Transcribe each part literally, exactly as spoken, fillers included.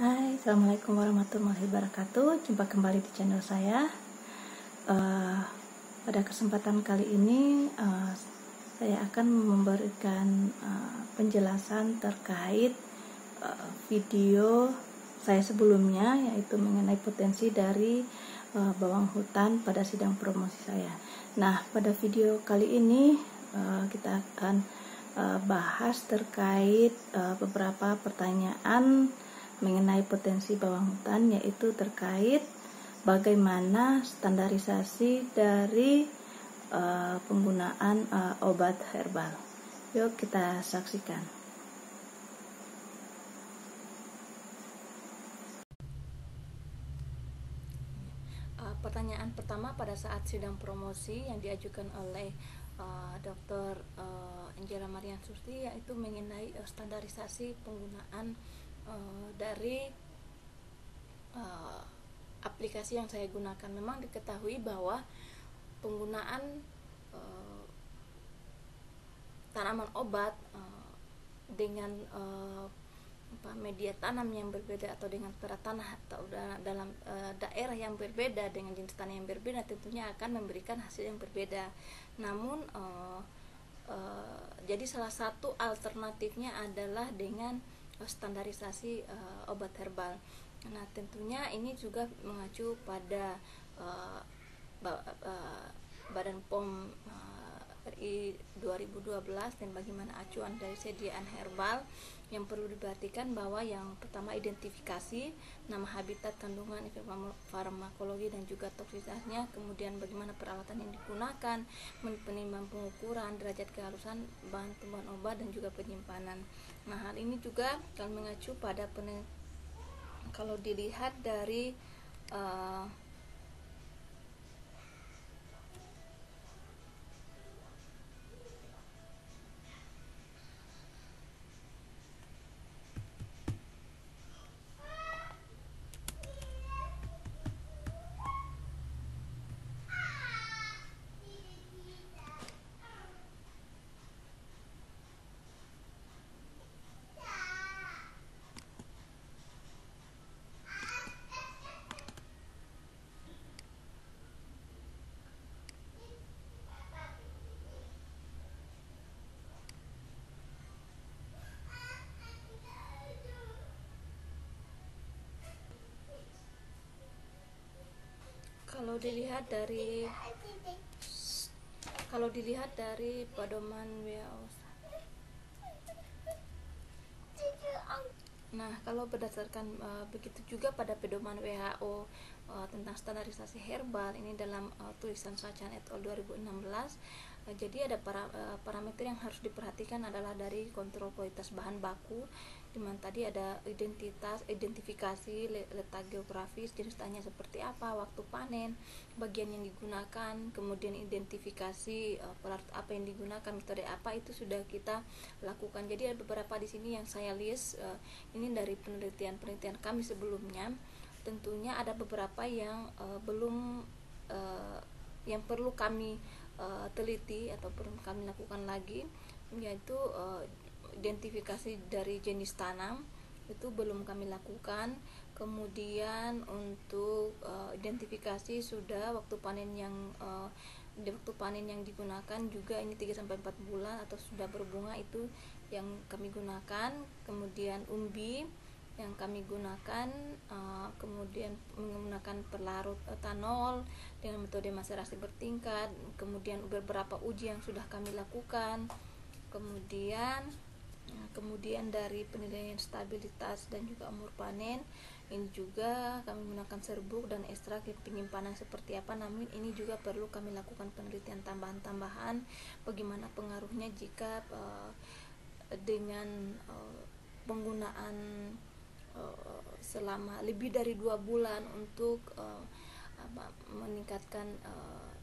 Hai, Assalamualaikum warahmatullahi wabarakatuh. Jumpa kembali di channel saya. uh, Pada kesempatan kali ini uh, saya akan memberikan uh, penjelasan terkait uh, video saya sebelumnya, yaitu mengenai potensi dari uh, bawang hutan pada sidang promosi saya. Nah, pada video kali ini uh, kita akan uh, bahas terkait uh, beberapa pertanyaan mengenai potensi bawang hutan, yaitu terkait bagaimana standarisasi dari uh, penggunaan uh, obat herbal. Yuk kita saksikan. Uh, pertanyaan pertama pada saat sidang promosi yang diajukan oleh uh, dokter uh, Angela Marian Susti, yaitu mengenai uh, standarisasi penggunaan uh, dari uh, aplikasi yang saya gunakan. Memang diketahui bahwa penggunaan uh, tanaman obat uh, dengan uh, media tanam yang berbeda atau dengan pada tanah atau dalam uh, daerah yang berbeda dengan jenis tanah yang berbeda, tentunya akan memberikan hasil yang berbeda. Namun uh, uh, jadi salah satu alternatifnya adalah dengan uh, standarisasi uh, obat herbal. Nah, tentunya ini juga mengacu pada uh, uh, Badan P O M uh, R I dua ribu dua belas dan bagaimana acuan dari sediaan herbal. Yang perlu diperhatikan bahwa yang pertama identifikasi nama, habitat, kandungan, efek farmakologi dan juga toksisitasnya, kemudian bagaimana peralatan yang digunakan, penimbang pengukuran, derajat kehalusan bahan tumbuhan obat dan juga penyimpanan. Nah, hal ini juga akan mengacu pada pen- kalau dilihat dari uh, kalau dilihat dari kalau dilihat dari pedoman W H O. Nah, kalau berdasarkan uh, begitu juga pada pedoman W H O uh, tentang standarisasi herbal ini dalam uh, tulisan Sachan et al. dua ribu enam belas, uh, jadi ada para, uh, parameter yang harus diperhatikan adalah dari kontrol kualitas bahan baku, di mana tadi ada identitas, identifikasi, letak geografis, jenis tanahnya seperti apa, waktu panen, bagian yang digunakan, kemudian identifikasi uh, pelarut apa yang digunakan, metode apa, itu sudah kita lakukan. Jadi ada beberapa di sini yang saya list, uh, ini dari penelitian-penelitian kami sebelumnya. Tentunya ada beberapa yang uh, belum uh, yang perlu kami uh, teliti atau perlu kami lakukan lagi, yaitu uh, identifikasi dari jenis tanam itu belum kami lakukan. Kemudian untuk uh, identifikasi sudah waktu panen yang uh, waktu panen yang digunakan juga ini tiga sampai empat bulan atau sudah berbunga, itu yang kami gunakan. Kemudian umbi yang kami gunakan, uh, kemudian menggunakan pelarut etanol dengan metode maserasi bertingkat. Kemudian beberapa uji yang sudah kami lakukan. Kemudian Nah, kemudian dari penilaian stabilitas dan juga umur panen, ini juga kami menggunakan serbuk dan ekstrak penyimpanan seperti apa. Namun ini juga perlu kami lakukan penelitian tambahan-tambahan bagaimana pengaruhnya jika uh, dengan uh, penggunaan uh, selama lebih dari dua bulan untuk uh, apa, meningkatkan uh,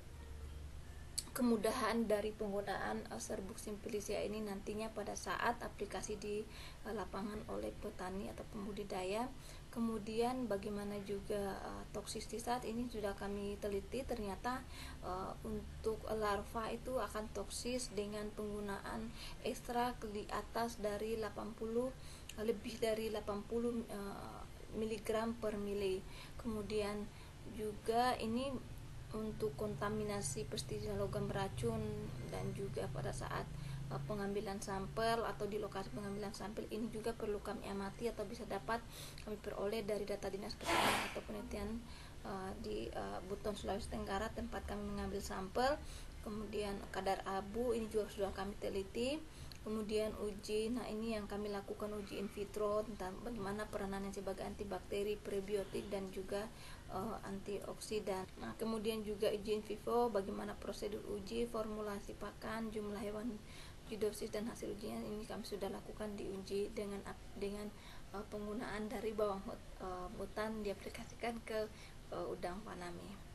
kemudahan dari penggunaan uh, serbuk simplicia ini nantinya pada saat aplikasi di uh, lapangan oleh petani atau pembudidaya. Kemudian bagaimana juga uh, toksisitas ini sudah kami teliti, ternyata uh, untuk larva itu akan toksis dengan penggunaan ekstrak di atas dari delapan puluh, lebih dari delapan puluh uh, miligram per mili. Kemudian juga ini untuk kontaminasi pestisida logam beracun, dan juga pada saat uh, pengambilan sampel atau di lokasi pengambilan sampel ini juga perlu kami amati atau bisa dapat kami peroleh dari data Dinas Kesehatan atau penelitian uh, di uh, Buton, Sulawesi Tenggara, tempat kami mengambil sampel. Kemudian kadar abu ini juga sudah kami teliti. Kemudian uji, nah ini yang kami lakukan uji in vitro tentang bagaimana peranannya sebagai antibakteri, prebiotik, dan juga uh, antioksidan. Nah kemudian juga uji in vivo, bagaimana prosedur uji, formulasi pakan, jumlah hewan, uji dosis, dan hasil ujinya ini kami sudah lakukan diuji dengan dengan uh, penggunaan dari bawang uh, hutan diaplikasikan ke uh, udang faname.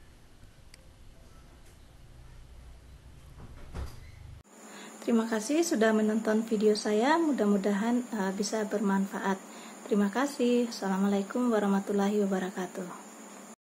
Terima kasih sudah menonton video saya, mudah-mudahan uh, bisa bermanfaat. Terima kasih. Assalamualaikum warahmatullahi wabarakatuh.